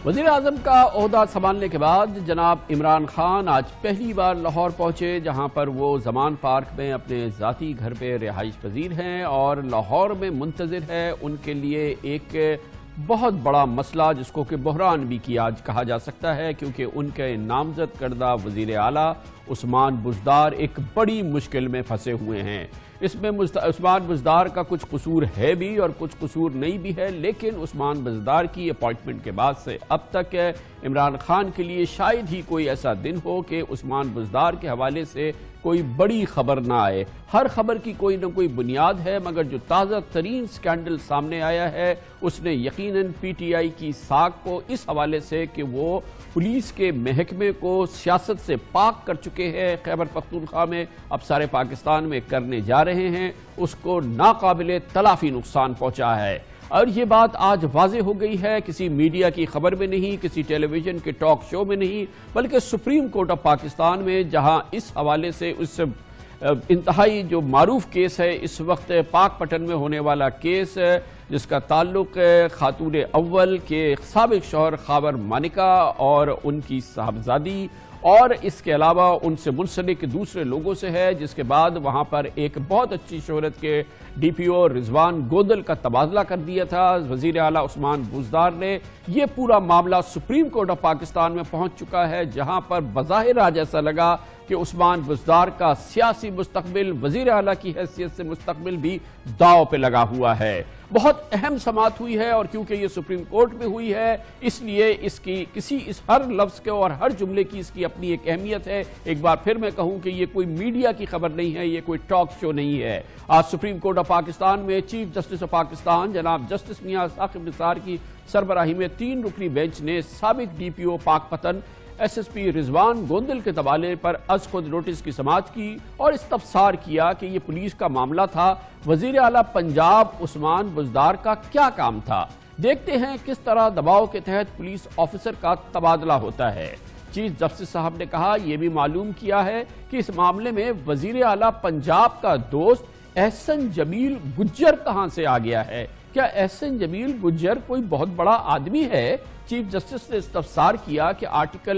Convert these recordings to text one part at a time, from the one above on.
وزیر اعظم کا عہدہ سنبھالنے کے بعد جناب عمران خان آج پہلی بار لاہور پہنچے، جہاں پر وہ زمان پارک میں اپنے ذاتی گھر پہ رہائش پذیر ہیں اور لاہور میں منتظر ہے ان کے لیے ایک بہت بڑا مسئلہ جس کو کہ بحران بھی کہا جا سکتا ہے، کیونکہ ان کے نامزد کردہ وزیر اعلیٰ عثمان بزدار ایک بڑی مشکل میں پھنسے ہوئے ہیں۔ اس میں عثمان بزدار کا کچھ قصور ہے بھی اور کچھ قصور نہیں بھی ہے، لیکن عثمان بزدار کی اپوائنٹمنٹ کے بعد سے اب تک عمران خان کے لیے شاید ہی کوئی ایسا دن ہو کہ عثمان بزدار کے حوالے سے کوئی بڑی خبر نہ آئے۔ ہر خبر کی کوئی نہ کوئی بنیاد ہے، مگر جو تازہ ترین سکینڈل سامنے آیا ہے اس نے یقیناً پی ٹی آئی کی ساکھ کو اس حوالے سے کہ وہ پولیس کے محکمے کو سیاست سے پاک کر چکے ہیں، خیبر پختونخوا میں اب سارے پاکستان میں کرنے جا رہے ہیں، اس کو ناقابل تلافی نقصان پہنچا ہے۔ اور یہ بات آج واضح ہو گئی ہے، کسی میڈیا کی خبر میں نہیں، کسی ٹیلی ویژن کے ٹاک شو میں نہیں، بلکہ سپریم کورٹ آف پاکستان میں، جہاں اس حوالے سے اس انتہائی جو معروف کیس ہے اس وقت پاک پٹن میں ہونے والا کیس، جس کا تعلق خاتون اول کے سابق شوہر خاور مانکا اور ان کی صاحبزادی اور اس کے علاوہ ان سے منسلک دوسرے لوگوں سے ہے، جس کے بعد وہاں پر ایک بہت اچھی شہرت کے ڈی پی او رضوان گوندل کا تبادلہ کر دیا تھا وزیر اعلیٰ عثمان بزدار نے۔ یہ پورا معاملہ سپریم کورٹ آف پاکستان میں پہنچ چکا ہے، جہاں پر بظاہر آج ایسا لگا کہ عثمان بزدار کا سیاسی مستقبل، وزیر اعلیٰ کی حیثیت سے مستقبل بھی داؤ پہ لگا ہوا ہے۔ بہت اہم سماعت ہوئی ہے اور کیونکہ یہ سپریم کورٹ میں ہوئی ہے اس لیے اس کی اس ہر لفظ کے اور ہر جملے کی اس کی اپنی ایک اہمیت ہے۔ ایک بار پھر میں کہوں کہ یہ کوئی میڈیا کی خبر نہیں ہے، یہ کوئی ٹاک شو نہیں ہے۔ آج سپریم کورٹ آف پاکستان میں چیف جسٹس آف پاکستان جناب جسٹس میاں ثاقب نثار کی سربراہی میں 3 رکنی بینچ نے سابق D P O Pakpattan S S P Rizwan Gondal کے تبادلے پر از خود نوٹس کی سماعت کی اور استفسار کیا کہ یہ پولیس کا معاملہ تھا، وزیر اعلیٰ پنجاب عثمان بزدار کا کیا کام تھا۔ دیکھتے ہیں کس طرح دباؤ کے تحت پولیس آفیسر کا تبادلہ ہوتا ہے۔ چیف جسٹس صاحب نے کہا یہ بھی معلوم کیا ہے کہ اس معاملے میں وزیر اعلیٰ پنجاب کا دوست احسن جمیل گجر کہاں سے آ گیا ہے؟ کیا احسن جمیل گجر کوئی بہت بڑا آدمی ہے؟ چیف جسٹس نے استفسار کیا کہ آرٹیکل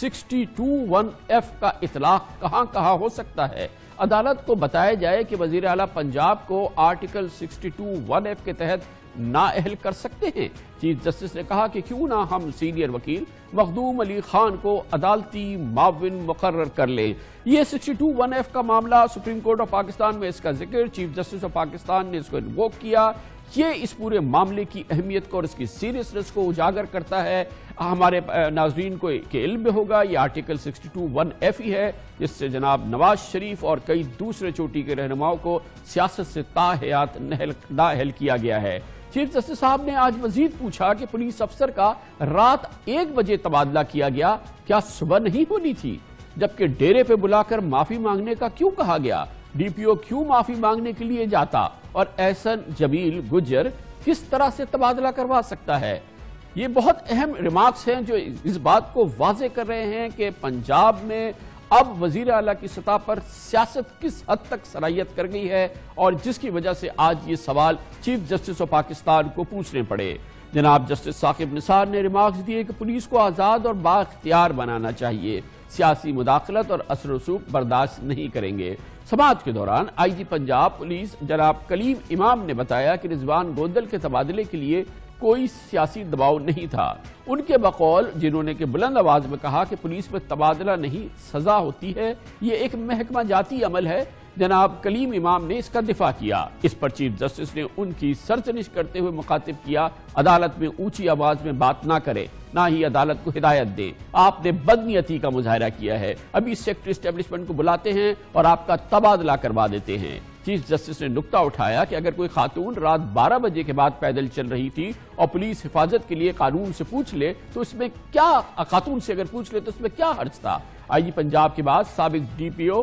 62(1)(f) کا اطلاق کہاں ہو سکتا ہے؟ عدالت کو بتایا جائے کہ وزیر اعلیٰ پنجاب کو آرٹیکل 62(1)(f) کے تحت نااہل کر سکتے ہیں۔ چیف جسٹس نے کہا کہ کیوں نہ ہم سینئر وکیل مخدوم علی خان کو عدالتی معاون مقرر کر لیں۔ یہ 62(1)(f) کا معاملہ سپریم کورٹ آف پاکستان میں اس کا ذکر چیف جسٹس آف پاکستان نے اس کو انووک کیا۔ یہ اس پورے معاملے کی اہمیت کو اور اس کی سیریسنس کو اجاگر کرتا ہے۔ ہمارے ناظرین کو کے علم میں ہوگا یہ آرٹیکل 62(1)(f) ہی ہے جس سے جناب نواز شریف اور کئی دوسرے چوٹی کے رہنماؤں کو سیاست سے تاحیات نااہل کیا گیا ہے۔ چیف جسٹس صاحب نے آج مزید پوچھا کہ پولیس افسر کا رات 1 بجے تبادلہ کیا گیا، کیا صبح نہیں ہونی تھی؟ جبکہ ڈیرے پہ بلا کر معافی مانگنے کا کیوں کہا گیا؟ ڈی پی او کیوں معافی مانگنے کے لیے جاتا اور احسن جمیل گجر کس طرح سے تبادلہ کروا سکتا ہے؟ یہ بہت اہم ریمارکس ہیں جو اس بات کو واضح کر رہے ہیں کہ پنجاب میں اب وزیر اعلیٰ کی سطح پر سیاست کس حد تک صلاحیت کر گئی ہے اور جس کی وجہ سے آج یہ سوال چیف جسٹس آف پاکستان کو پوچھنے پڑے۔ جناب جسٹس ثاقب نثار نے ریمارکس دیے کہ پولیس کو آزاد اور بااختیار بنانا چاہیے، سیاسی مداخلت اور اثر و رسوخ برداشت نہیں کریں گے۔ سماعت کے دوران آئی جی پنجاب پولیس جناب کلیم امام نے بتایا کہ رضوان گوندل کے تبادلے کے لیے کوئی سیاسی دباؤ نہیں تھا۔ ان کے بقول جنہوں نے کہ بلند آواز میں کہا کہ پولیس میں تبادلہ نہیں سزا ہوتی ہے، یہ ایک محکمہ جاتی عمل ہے، جناب کلیم امام نے اس کا دفاع کیا۔ اس پر چیف جسٹس نے ان کی سرزنش کرتے ہوئے مخاطب کیا عدالت میں اونچی آواز میں بات نہ کرے، نہ ہی عدالت کو ہدایت دے۔ آپ نے بدنیتی کا مظاہرہ کیا ہے، ابھی سیکٹری اسٹیبلشمنٹ کو بلاتے ہیں اور آپ کا تبادلہ کروا دیتے ہیں۔ چیف جسٹس نے نکتہ اٹھایا کہ اگر کوئی خاتون رات 12 بجے کے بعد پیدل چل رہی تھی اور پولیس حفاظت کے لیے قانون سے پوچھ لے تو اس میں کیا، خاتون سے اگر پوچھ لے تو اس میں کیا حرج تھا؟ آئی جی پنجاب کے بعد سابق ڈی پی او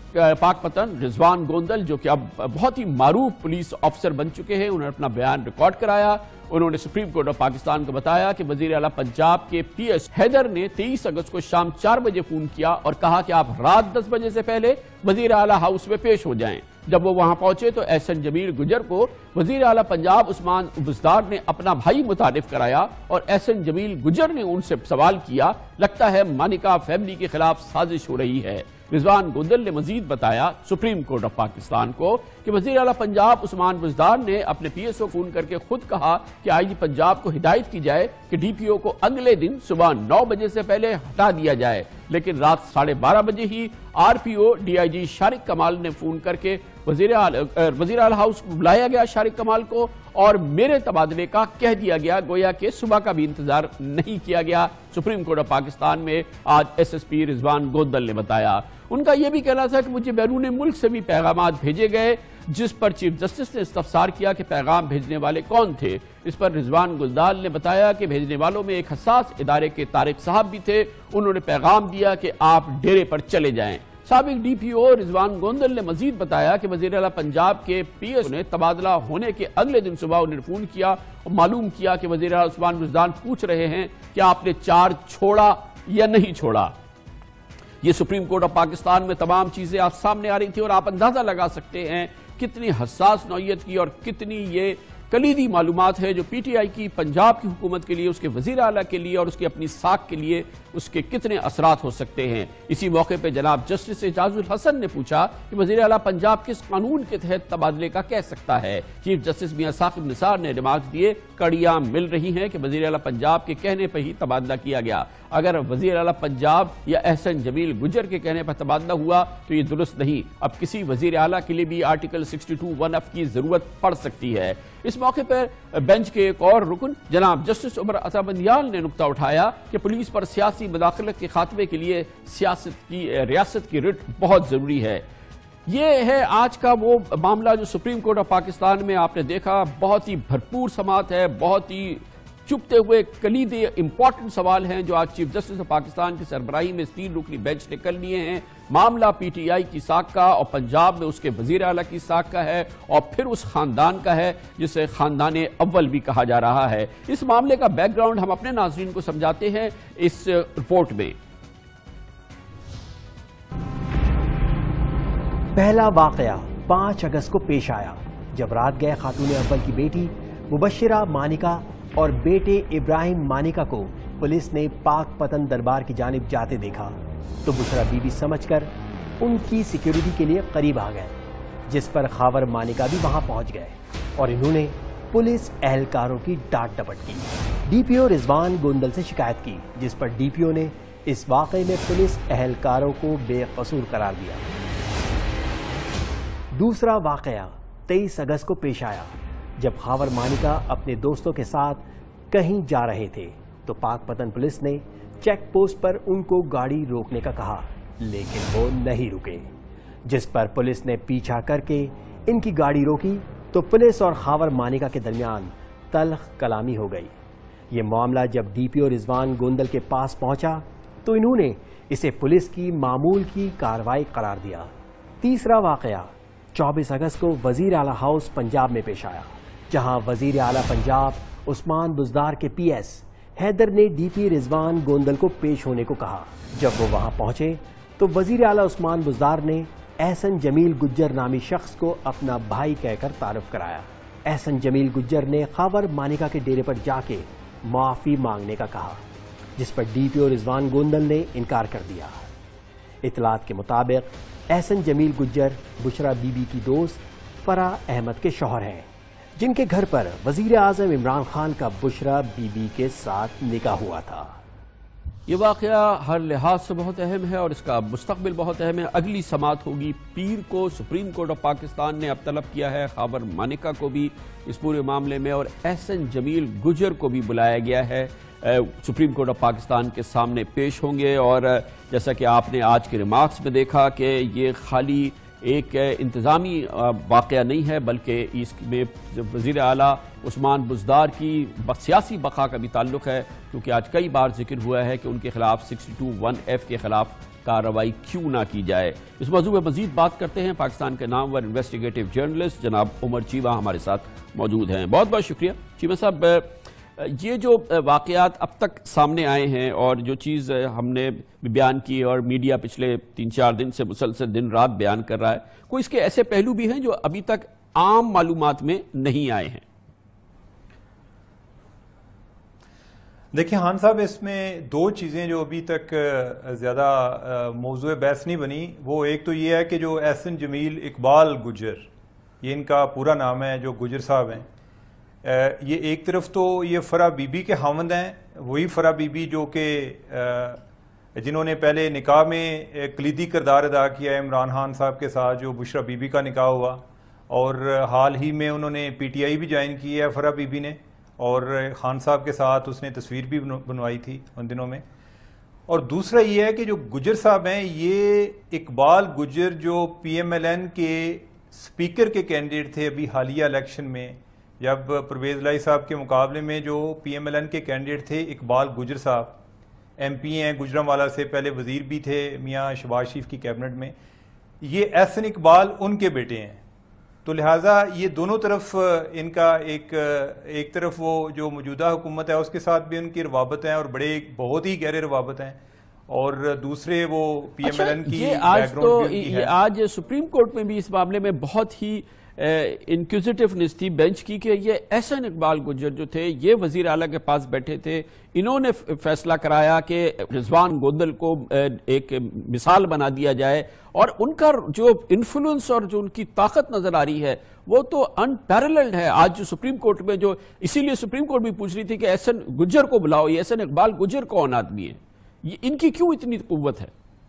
پاک پتن رضوان گوندل جو کہ اب بہت ہی معروف پولیس آفیسر بن چکے ہیں، انہوں نے اپنا بیان ریکارڈ کرایا۔ انہوں نے سپریم کورٹ آف پاکستان کو بتایا کہ وزیر اعلیٰ پنجاب کے پی ایس حیدر نے 23 اگست کو شام 4 بجے فون کیا اور کہا کہ آپ رات 10 بجے سے پہلے وزیر اعلیٰ ہاؤس میں پیش ہو جائیں۔ جب وہ وہاں پہنچے تو احسن جمیل گجر کو وزیر اعلیٰ پنجاب عثمان بزدار نے اپنا بھائی متعارف کرایا اور احسن جمیل گجر نے ان سے سوال کیا، لگتا ہے مانیکا فیملی کے خلاف سازش ہو رہی ہے۔ رضوان گوندل نے مزید بتایا سپریم کورٹ آف پاکستان کو کہ وزیر اعلیٰ پنجاب عثمان بزدار نے اپنے پی ایس او فون کر کے خود کہا کہ آئی جی پنجاب کو ہدایت کی جائے کہ ڈی پی او کو اگلے دن صبح 9 بجے سے پہلے ہٹا دیا جائے، لیکن رات 12:30 بجے ہی R P O D I G Shariq Kamal نے فون کر کے وزیر اعلیٰ ہاؤس کو بلایا گیا شارق کمال کو، اور میرے تبادلے کا کہہ دیا گیا، گویا کہ صبح کا بھی انتظار نہیں کیا گیا۔ سپریم کورٹ آف پاکستان میں آج S S P Rizwan Gondal نے بتایا، ان کا یہ بھی کہنا تھا کہ مجھے بیرون ملک سے بھی پیغامات بھیجے گئے، جس پر چیف جسٹس نے استفسار کیا کہ پیغام بھیجنے والے کون تھے۔ اس پر رضوان گوندل نے بتایا کہ بھیجنے والوں میں ایک حساس ادارے کے طارق صاحب بھی تھے، انہوں نے پیغام دیا کہ آپ ڈیرے پر چلے جائیں۔ سابق ڈی پی او رضوان گوندل نے مزید بتایا کہ وزیر اعلیٰ پنجاب کے پی ایس او نے تبادلہ ہونے کے اگلے دن صبح انہیں فون کیا اور معلوم کیا کہ وزیر اعلیٰ عثمان بزدار پوچھ رہے ہیں کہ آپ نے چارج چھوڑا یا نہیں چھوڑا۔ یہ سپریم کورٹ آف پاکستان میں تمام چیزیں آپ سامنے آ رہی تھی اور آپ اندازہ لگا سکتے ہیں کتنی حساس نوعیت کی اور کتنی یہ کلیدی معلومات ہے جو پی ٹی آئی کی پنجاب کی حکومت کے لیے، اس کے وزیر اعلیٰ کے لیے اور اس کی اپنی ساکھ کے لیے اس کے کتنے اثرات ہو سکتے ہیں۔ اسی موقع پہ جناب جسٹس اعجاز الحسن نے پوچھا کہ وزیر اعلیٰ پنجاب کس قانون کے تحت تبادلے کا کہہ سکتا ہے۔ چیف جسٹس میاں ثاقب نثار نے ریمارکس دیے، کڑیاں مل رہی ہیں کہ وزیر اعلیٰ پنجاب کے کہنے پہ ہی تبادلہ کیا گیا۔ اگر وزیر اعلیٰ پنجاب یا احسن جمیل گجر کے کہنے پر تبادلہ ہوا تو یہ درست نہیں، اب کسی وزیر اعلیٰ کے لیے بھی آرٹیکل 62(1)(f) کی ضرورت پڑ سکتی ہے۔ اس موقع پر بینچ کے ایک اور رکن جناب جسٹس عمر عطا بندیال نے نقطہ اٹھایا کہ پولیس پر سیاسی مداخلت کے خاتمے کے لیے ریاست کی رٹ بہت ضروری ہے۔ یہ ہے آج کا وہ معاملہ جو سپریم کورٹ آف پاکستان میں آپ نے دیکھا، بہت ہی بھرپور سماعت ہے، بہت ہی چپتے ہوئے کلیدی امپورٹنٹ سوال ہیں جو آج چیف جسٹس آف پاکستان کی سربراہی میں 3 رکنی بینچ نے کر لیے ہیں۔ معاملہ پی ٹی آئی کی ساکھ کا اور پنجاب میں اس کے وزیر اعلیٰ کی ساکھ کا ہے اور پھر اس خاندان کا ہے جسے خاندان اول بھی کہا جا رہا ہے۔ اس معاملے کا بیک گراؤنڈ ہم اپنے ناظرین کو سمجھاتے ہیں اس رپورٹ میں۔ پہلا واقعہ 5 اگست کو پیش آیا جب رات گئے خاتون اول کی بیٹی مبشرہ مانیکا اور بیٹے ابراہیم مانیکا کو پولیس نے پاک پتن دربار کی جانب جاتے دیکھا تو بشرا بی بی سمجھ کر ان کی سیکیورٹی کے لیے قریب آ گئے، جس پر خاور مانیکا بھی وہاں پہنچ گئے اور انہوں نے پولیس اہلکاروں کی ڈانٹ ڈپٹ کی۔ ڈی پی او رضوان گوندل سے شکایت کی، جس پر ڈی پی او نے اس واقعے میں پولیس اہلکاروں کو بے قصور قرار دیا۔ دوسرا واقعہ 23 اگست کو پیش آیا جب خاور مانیکا اپنے دوستوں کے ساتھ کہیں جا رہے تھے تو پاک پتن پولیس نے چیک پوسٹ پر ان کو گاڑی روکنے کا کہا، لیکن وہ نہیں رکے، جس پر پولیس نے پیچھا کر کے ان کی گاڑی روکی تو پولیس اور خاور مانیکا کے درمیان تلخ کلامی ہو گئی۔ یہ معاملہ جب ڈی پی او رضوان گوندل کے پاس پہنچا تو انہوں نے اسے پولیس کی معمول کی کارروائی قرار دیا۔ تیسرا واقعہ 24 اگست کو وزیر اعلیٰ ہاؤس پنجاب میں پیش آیا، جہاں وزیر اعلیٰ پنجاب عثمان بزدار کے پی ایس حیدر نے ڈی پی رضوان گوندل کو پیش ہونے کو کہا۔ جب وہ وہاں پہنچے تو وزیر اعلیٰ عثمان بزدار نے احسن جمیل گجر نامی شخص کو اپنا بھائی کہہ کر تعارف کرایا۔ احسن جمیل گجر نے خاور مانیکا کے ڈیرے پر جا کے معافی مانگنے کا کہا، جس پر ڈی پی او رضوان گوندل نے انکار کر دیا۔ اطلاعات کے مطابق احسن جمیل گجر بشرا بی بی کی دوست فرح احمد کے شوہر ہیں، جن کے گھر پر وزیر اعظم عمران خان کا بشرا بی بی کے ساتھ نکاح ہوا تھا۔ یہ واقعہ ہر لحاظ سے بہت اہم ہے اور اس کا مستقبل بہت اہم ہے۔ اگلی سماعت ہوگی پیر کو۔ سپریم کورٹ آف پاکستان نے اب طلب کیا ہے خاور مانیکا کو بھی اس پورے معاملے میں اور احسن جمیل گجر کو بھی بلایا گیا ہے، سپریم کورٹ آف پاکستان کے سامنے پیش ہوں گے۔ اور جیسا کہ آپ نے آج کے ریمارکس میں دیکھا کہ یہ خالی ایک انتظامی واقعہ نہیں ہے بلکہ اس میں وزیر اعلیٰ عثمان بزدار کی سیاسی بقا کا بھی تعلق ہے، کیونکہ آج کئی بار ذکر ہوا ہے کہ ان کے خلاف 62(1)(f) کے خلاف کارروائی کیوں نہ کی جائے۔ اس موضوع میں مزید بات کرتے ہیں پاکستان کے نامور انویسٹیگیٹو جرنلسٹ جناب عمر چیمہ ہمارے ساتھ موجود ہیں۔ بہت بہت شکریہ چیمہ صاحب۔ یہ جو واقعات اب تک سامنے آئے ہیں اور جو چیز ہم نے بیان کی اور میڈیا پچھلے 3-4 دن سے مسلسل دن رات بیان کر رہا ہے، کوئی اس کے ایسے پہلو بھی ہیں جو ابھی تک عام معلومات میں نہیں آئے ہیں؟ دیکھیں خان صاحب، اس میں 2 چیزیں جو ابھی تک زیادہ موضوع بحث نہیں بنی، وہ ایک تو یہ ہے کہ جو احسن جمیل اقبال گجر، یہ ان کا پورا نام ہے، جو گجر صاحب ہیں، یہ ایک طرف تو یہ فرح بی بی کے خاوند ہیں، وہی فرح بی بی جو کہ جنہوں نے پہلے نکاح میں کلیدی کردار ادا کیا ہے عمران خان صاحب کے ساتھ، جو بشرا بی بی کا نکاح ہوا، اور حال ہی میں انہوں نے پی ٹی آئی بھی جوائن کی ہے فرح بی بی نے، اور خان صاحب کے ساتھ اس نے تصویر بھی بنوائی تھی ان دنوں میں۔ اور دوسرا یہ ہے کہ جو گجر صاحب ہیں، یہ اقبال گجر جو پی ایم ایل این کے سپیکر کے کینڈیڈیٹ تھے ابھی حالیہ الیکشن میں، جب پرویز الہی صاحب کے مقابلے میں جو پی ایم ایل این کے کینڈیڈیٹ تھے اقبال گجر صاحب، ایم پی ہیں گجرانوالہ سے، پہلے وزیر بھی تھے میاں شہباز شریف کی کیبنٹ میں، یہ احسن اقبال ان کے بیٹے ہیں۔ تو لہٰذا یہ دونوں طرف ان کا ایک طرف وہ جو موجودہ حکومت ہے اس کے ساتھ بھی ان کی روابط ہیں، اور بہت ہی گہرے روابط ہیں، اور دوسرے وہ پی ایم ایل این کی بیک گراؤنڈ بھی ان کی ہے۔ آج سپریم کورٹ میں بھی اس معاملے میں بہت ہی انکوزیٹیونیس تھی بینچ کی، کہ یہ احسن اقبال گجر جو تھے یہ وزیر اعلیٰ کے پاس بیٹھے تھے، انہوں نے فیصلہ کرایا کہ رضوان گوندل کو ایک مثال بنا دیا جائے، اور ان کا جو انفلوئنس اور جو ان کی طاقت نظر آ رہی ہے وہ تو انپیرللڈ ہے۔ آج جو سپریم کورٹ میں جو اسی لیے سپریم کورٹ بھی پوچھ رہی تھی کہ احسن گجر کو بلاؤ، یہ احسن اقبال گجر کون آدمی ہے، ان کی کیوں اتنی قوت ہے؟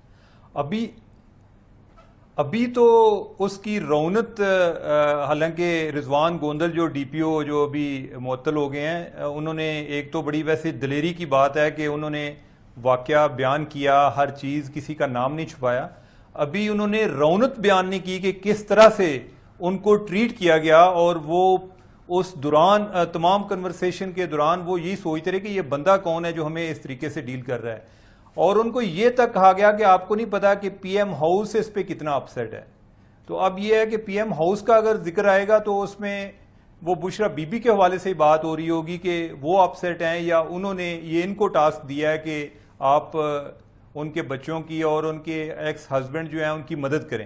ابھی تو اس کی رونت، حالانکہ رضوان گوندل جو ڈی پی او جو ابھی معطل ہو گئے ہیں، انہوں نے ایک تو بڑی ویسے دلیری کی بات ہے کہ انہوں نے واقعہ بیان کیا، ہر چیز، کسی کا نام نہیں چھپایا، ابھی انہوں نے رونت بیان نہیں کی کہ کس طرح سے ان کو ٹریٹ کیا گیا، اور وہ اس دوران تمام کنورسیشن کے دوران وہ یہی سوچتے رہے کہ یہ بندہ کون ہے جو ہمیں اس طریقے سے ڈیل کر رہا ہے، اور ان کو یہ تک کہا گیا کہ آپ کو نہیں پتا کہ پی ایم ہاؤس اس پہ کتنا اپسیٹ ہے۔ تو اب یہ ہے کہ پی ایم ہاؤس کا اگر ذکر آئے گا تو اس میں وہ بشرا بی بی کے حوالے سے بات ہو رہی ہوگی کہ وہ اپسیٹ ہیں، یا انہوں نے یہ ان کو ٹاسک دیا ہے کہ آپ ان کے بچوں کی اور ان کے ایکس ہسبینڈ جو ہیں ان کی مدد کریں۔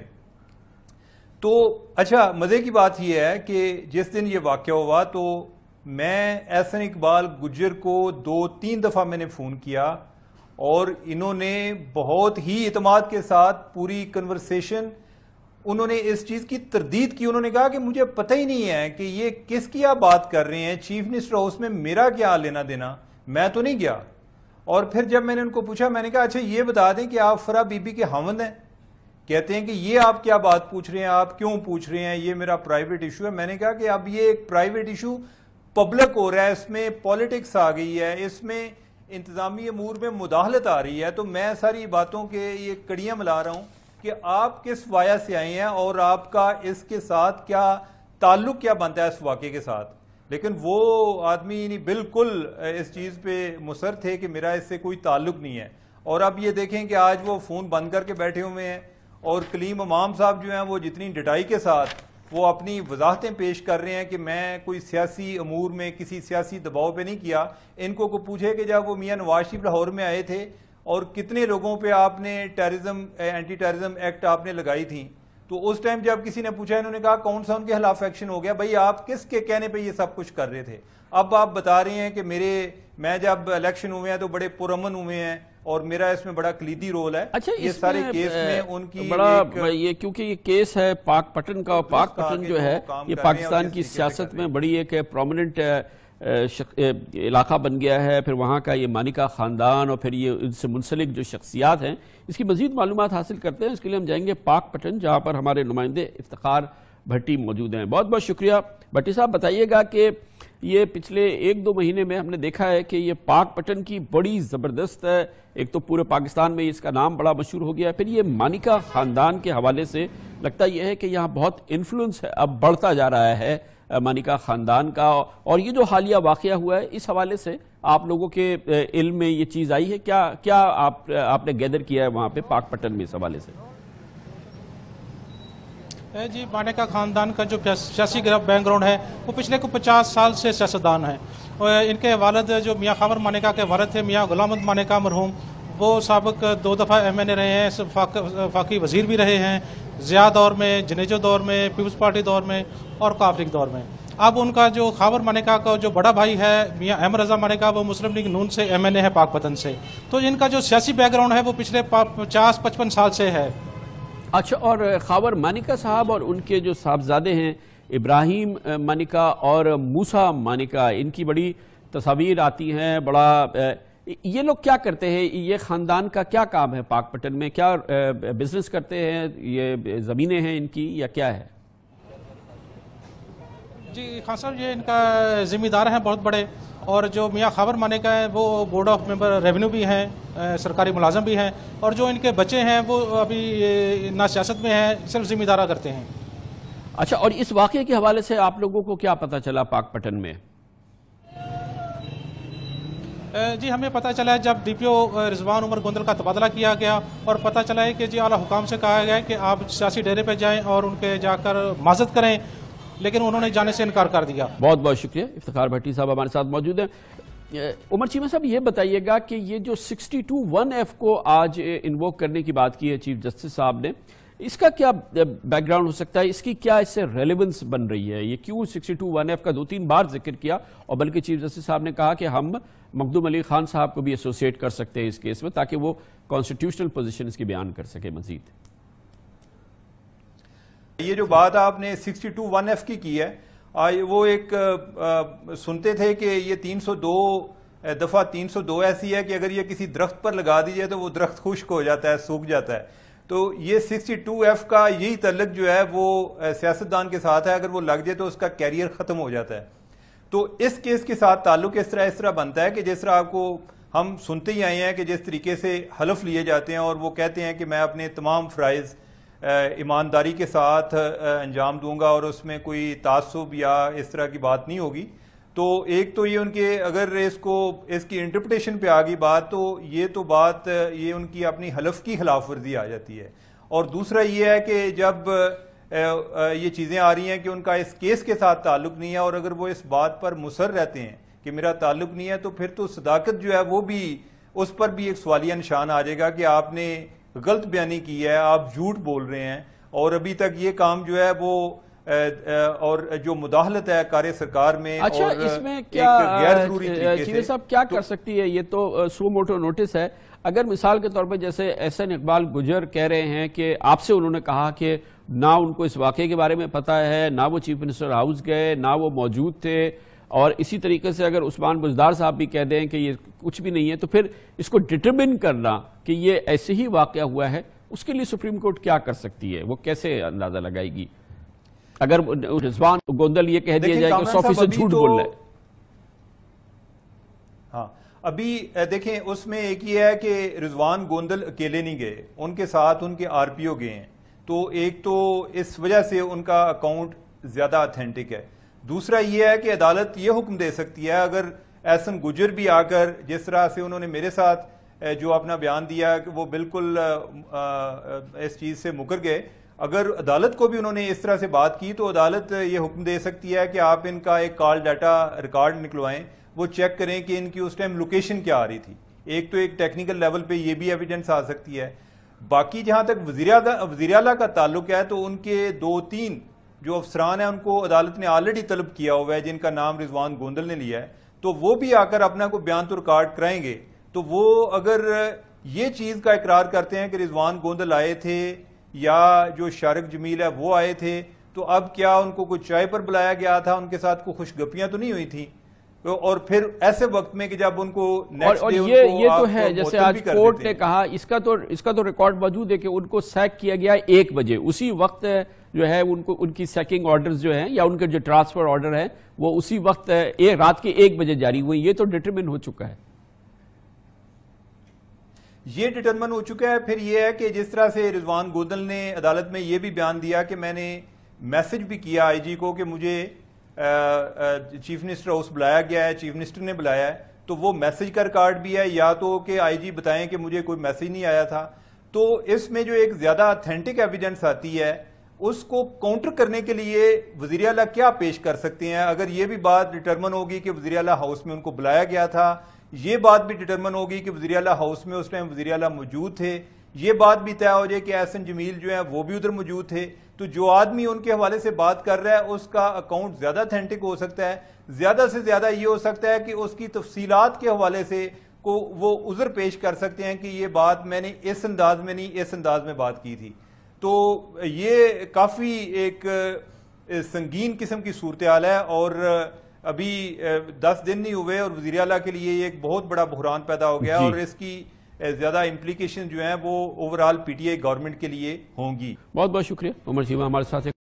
تو اچھا، مزے کی بات یہ ہے کہ جس دن یہ واقعہ ہوا تو میں احسن اقبال گجر کو 2-3 دفعہ میں نے فون کیا، اور انہوں نے بہت ہی اعتماد کے ساتھ پوری کنورسیشن، انہوں نے اس چیز کی تردید کی، انہوں نے کہا کہ مجھے پتہ ہی نہیں ہے کہ یہ کس کی آپ بات کر رہے ہیں، چیف منسٹر ہاؤس میں میرا کیا لینا دینا، میں تو نہیں گیا۔ اور پھر جب میں نے ان کو پوچھا، میں نے کہا اچھا یہ بتا دیں کہ آپ فرح بی بی کے خاوند ہیں؟ کہتے ہیں کہ یہ آپ کیا بات پوچھ رہے ہیں، آپ کیوں پوچھ رہے ہیں، یہ میرا پرائیویٹ ایشو ہے۔ میں نے کہا کہ اب یہ ایک پرائیویٹ ایشو پبلک ہو رہا ہے، اس میں پالیٹکس آ گئی ہے، اس میں انتظامی امور میں مداخلت آ رہی ہے، تو میں ساری باتوں کے یہ کڑیاں ملا رہا ہوں کہ آپ کس وایا سے آئے ہیں اور آپ کا اس کے ساتھ کیا تعلق کیا بنتا ہے اس واقعے کے ساتھ۔ لیکن وہ آدمی بالکل اس چیز پہ مصر تھے کہ میرا اس سے کوئی تعلق نہیں ہے۔ اور اب یہ دیکھیں کہ آج وہ فون بند کر کے بیٹھے ہوئے ہیں، اور کلیم امام صاحب جو ہیں وہ جتنی ڈٹائی کے ساتھ وہ اپنی وضاحتیں پیش کر رہے ہیں کہ میں کوئی سیاسی امور میں کسی سیاسی دباؤ پہ نہیں کیا۔ ان کو پوچھے کہ جب وہ میاں نواز شریف لاہور میں آئے تھے اور کتنے لوگوں پہ آپ نے اینٹی ٹیررزم ایکٹ آپ نے لگائی تھی، تو اس ٹائم جب کسی نے پوچھا انہوں نے کہا کون سا ان کے خلاف ایکشن ہو گیا؟ بھائی آپ کس کے کہنے پہ یہ سب کچھ کر رہے تھے؟ اب آپ بتا رہے ہیں کہ میں جب الیکشن ہوئے ہیں تو بڑے پرامن ہوئے ہیں اور میرا اس میں بڑا کلیدی رول ہے۔ اچھا، یہ سارے کیس میں ان کی بڑا یہ کیونکہ یہ کیس ہے پاک پٹن کا، پاک پٹن جو ہے یہ پاکستان کی سیاست میں بڑی ایک پرومیننٹ علاقہ بن گیا ہے، پھر وہاں کا یہ مانیکا خاندان اور پھر یہ ان سے منسلک جو شخصیات ہیں، اس کی مزید معلومات حاصل کرتے ہیں۔ اس کے لیے ہم جائیں گے پاک پٹن، جہاں پر ہمارے نمائندے افتخار بھٹی موجود ہیں۔ بہت بہت شکریہ بھٹی صاحب۔ بتائیے گا کہ یہ پچھلے 1-2 مہینے میں ہم نے دیکھا ہے کہ یہ پاک پٹن کی بڑی زبردست ہے، ایک تو پورے پاکستان میں اس کا نام بڑا مشہور ہو گیا ہے، پھر یہ مانیکا خاندان کے حوالے سے لگتا یہ ہے کہ یہاں بہت انفلوئنس اب بڑھتا جا رہا ہے مانیکا خاندان کا، اور یہ جو حالیہ واقعہ ہوا ہے اس حوالے سے آپ لوگوں کے علم میں یہ چیز آئی ہے؟ کیا آپ نے گیدر کیا ہے وہاں پہ پاک پٹن میں اس حوالے سے؟ جی مانیکا خاندان کا جو سیاسی بیک گراؤنڈ ہے وہ پچھلے کو 50 سال سے سیاستدان ہیں. ان کے والد جو میاں خاور مانیکا کے والد تھے میاں غلام محمد مانیکا مرحوم، وہ سابق 2 دفعہ MNA رہے ہیں، وفاقی وزیر بھی رہے ہیں، ضیاء دور میں، جنیجو دور میں، پیپلز پارٹی دور میں اور قاف لیگ دور میں. اب ان کا جو خاور مانیکا کا جو بڑا بھائی ہے میاں احمد رضا مانیکا، وہ مسلم لیگ نون سے MNA ہے پاک پتن سے. تو ان کا جو سیاسی بیک گراؤنڈ ہے وہ پچھلے 50-55 سال سے ہے. اچھا، اور خاور مانیکا صاحب اور ان کے جو صاحبزادے ہیں ابراہیم مانیکا اور موسیٰ مانیکا، ان کی بڑی تصاویر آتی ہیں. بڑا یہ لوگ کیا کرتے ہیں؟ یہ خاندان کا کیا کام ہے پاک پٹن میں؟ کیا بزنس کرتے ہیں؟ یہ زمینیں ہیں ان کی یا کیا ہے؟ جی خان صاحب، یہ ان کا ذمہ دار ہیں بہت بڑے، اور جو میاں خاور مانیکا ہے وہ بورڈ آف ممبر ریونیو بھی ہیں، سرکاری ملازم بھی ہیں، اور جو ان کے بچے ہیں وہ ابھی نہ سیاست میں ہیں، صرف ذمہ دارہ کرتے ہیں. اچھا، اور اس واقعے کے حوالے سے آپ لوگوں کو کیا پتہ چلا پاک پٹن میں؟ جی ہمیں پتہ چلا ہے جب DPO رضوان عمر گوندل کا تبادلہ کیا گیا، اور پتہ چلا ہے کہ جی اعلیٰ حکام سے کہا گیا ہے کہ آپ سیاسی ڈیرے پہ جائیں اور ان کے جا کر معذرت کریں، لیکن انہوں نے جانے سے انکار کر دیا. بہت بہت شکریہ. افتخار بھٹی صاحب ہمارے ساتھ موجود ہیں. عمر چیمہ صاحب، یہ بتائیے گا کہ یہ جو 62(1)(f) کو آج انووک کرنے کی بات کی ہے چیف جسٹس صاحب نے، اس کا کیا بیک گراؤنڈ ہو سکتا ہے؟ اس کی کیا اس سے ریلیونس بن رہی ہے؟ یہ کیوں 62(1)(f) کا 2-3 بار ذکر کیا، اور بلکہ چیف جسٹس صاحب نے کہا کہ ہم مخدوم علی خان صاحب کو بھی ایسوسیٹ کر سکتے ہیں اس کیس میں، تاکہ وہ کانسٹیٹیوشنل پوزیشن اس کی بیان کر سکے مزید. یہ جو بات آپ نے 62(1)(f) کی ہے، وہ ایک سنتے تھے کہ یہ 302 ایسی ہے کہ اگر یہ کسی درخت پر لگا دی جائے تو وہ درخت خشک ہو جاتا ہے، سوکھ جاتا ہے. تو یہ 62(f) کا یہی تعلق جو ہے وہ سیاستدان کے ساتھ ہے، اگر وہ لگ جائے تو اس کا کیریئر ختم ہو جاتا ہے. تو اس کیس کے ساتھ تعلق اس طرح بنتا ہے کہ جس طرح آپ کو ہم سنتے ہی آئے ہیں کہ جس طریقے سے حلف لیے جاتے ہیں اور وہ کہتے ہیں کہ میں اپنے تمام فرائض ایمانداری کے ساتھ انجام دوں گا اور اس میں کوئی تعصب یا اس طرح کی بات نہیں ہوگی. تو ایک تو یہ ان کے اگر اس کی انٹرپریٹیشن پہ آگئی بات، تو یہ ان کی اپنی حلف کی خلاف ورزی آ جاتی ہے. اور دوسرا یہ ہے کہ جب یہ چیزیں آ رہی ہیں کہ ان کا اس کیس کے ساتھ تعلق نہیں ہے، اور اگر وہ اس بات پر مصر رہتے ہیں کہ میرا تعلق نہیں ہے، تو پھر تو صداقت جو ہے وہ بھی اس پر بھی ایک سوالیہ نشان آ جائے گا کہ آپ نے غلط بیانی کی ہے، آپ جھوٹ بول رہے ہیں. اور ابھی تک یہ کام جو ہے وہ اور جو مداخلت ہے کار سرکار میں، اچھا اس میں کیا غیر ضروری طریقے سے صاحب کیا کر سکتی ہے؟ یہ تو سو موٹو نوٹس ہے. اگر مثال کے طور پہ جیسے احسن اقبال گجر کہہ رہے ہیں کہ آپ سے انہوں نے کہا کہ نہ ان کو اس واقعے کے بارے میں پتہ ہے، نہ وہ چیف منسٹر ہاؤس گئے، نہ وہ موجود تھے، اور اسی طریقے سے اگر عثمان بزدار صاحب بھی کہہ دیں کہ یہ کچھ بھی نہیں ہے، تو پھر اس کو ڈٹرمن کرنا کہ یہ ایسے ہی واقعہ ہوا ہے، اس کے لیے سپریم کورٹ کیا کر سکتی ہے؟ وہ کیسے اندازہ لگائے گی اگر رضوان گوندل یہ کہہ دیا جائے کہ 100% جھوٹ بول رہے؟ ہاں ابھی دیکھیں اس میں ایک یہ ہے کہ رضوان گوندل اکیلے نہیں گئے، ان کے ساتھ ان کے RPO گئے ہیں. تو ایک تو اس وجہ سے ان کا اکاؤنٹ زیادہ اتھینٹک ہے. دوسرا یہ ہے کہ عدالت یہ حکم دے سکتی ہے اگر احسن گجر بھی آ کر جس طرح سے انہوں نے میرے ساتھ جو اپنا بیان دیا کہ وہ بالکل اس چیز سے مکر گئے، اگر عدالت کو بھی انہوں نے اس طرح سے بات کی تو عدالت یہ حکم دے سکتی ہے کہ آپ ان کا ایک کال ڈیٹا ریکارڈ نکلوائیں، وہ چیک کریں کہ ان کی اس ٹائم لوکیشن کیا آ رہی تھی. ایک تو ایک ٹیکنیکل لیول پہ یہ بھی ایویڈنس آ سکتی ہے. باقی جہاں تک وزیر اعلیٰ کا تعلق ہے تو ان کے 2-3 جو افسران ہیں ان کو عدالت نے آلریڈی طلب کیا ہوا ہے جن کا نام رضوان گوندل نے لیا ہے، تو وہ بھی آ کر اپنا کوئی بیان تو ریکارڈ کرائیں گے. تو وہ اگر یہ چیز کا اقرار کرتے ہیں کہ رضوان گوندل آئے تھے یا جو شارق جمیل ہے وہ آئے تھے، تو اب کیا ان کو کوئی چائے پر بلایا گیا تھا، ان کے ساتھ کوئی خوش گپیاں تو نہیں ہوئی تھیں؟ اور پھر ایسے وقت میں کہ جب ان کو اور یہ تو ہے جیسے آج کورٹ نے کہا، اس کا تو ریکارڈ موجود ہے کہ ان کو سیک کیا گیا 1 بجے، اسی وقت جو ہے ان کی سیکنگ آرڈرز جو ہیں یا ان کے جو ٹرانسفر آرڈر ہیں وہ اسی وقت رات کے 1 بجے جاری ہوئے. یہ تو ڈٹرمن ہو چکا ہے. یہ ڈٹرمن ہو چکا ہے. پھر یہ ہے کہ جس طرح سے رضوان گوندل نے عدالت میں یہ بھی بیان دیا کہ میں نے میسج بھی کیا IG کو کہ مجھے چیف منسٹر ہاؤس بلایا گیا ہے، چیف منسٹر نے بلایا ہے، تو وہ میسج کا ریکارڈ بھی ہے، یا تو کہ IG بتائیں کہ مجھے کوئی میسج نہیں آیا تھا. تو اس میں جو ایک زیادہ اتھینٹک ایویڈنس آتی ہے اس کو کاؤنٹر کرنے کے لیے وزیر اعلیٰ کیا پیش کر سکتے ہیں. اگر یہ بھی بات ڈٹرمن ہوگی کہ وزیر اعلیٰ ہاؤس میں ان کو بلایا گیا تھا, یہ بات بھی ڈٹرمن ہوگی کہ وزیر اعلیٰ ہاؤس میں اس ٹائم وزیر اعلیٰ موجود تھے, یہ بات بھی طے ہو جائے کہ احسن جمیل جو ہیں وہ بھی ادھر موجود تھے, تو جو آدمی ان کے حوالے سے بات کر رہا ہے اس کا اکاؤنٹ زیادہ اتھینٹک ہو سکتا ہے. زیادہ سے زیادہ یہ ہو سکتا ہے کہ اس کی تفصیلات کے حوالے سے کو وہ عذر پیش کر سکتے ہیں کہ یہ بات میں نے اس انداز میں نہیں, اس انداز میں بات کی تھی. تو یہ کافی ایک سنگین قسم کی صورتحال ہے, اور ابھی 10 دن نہیں ہوئے اور وزیر اعلیٰ کے لیے یہ ایک بہت بڑا بحران پیدا ہو گیا, اور اس کی زیادہ امپلیکیشن جو ہیں وہ overall P T I government کے لیے ہوں گی. بہت بہت شکریہ عمر چیمہ ہمارے ساتھ